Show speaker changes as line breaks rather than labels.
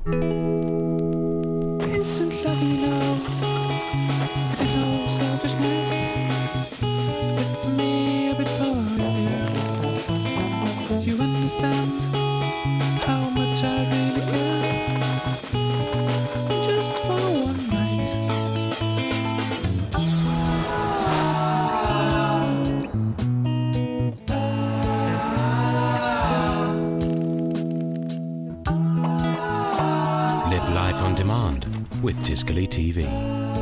Instant love, you know, it is no selfishness, a bit for me, a bit for you. You understand how much I really care, just for one night.
Live life on demand with Tiscali TV.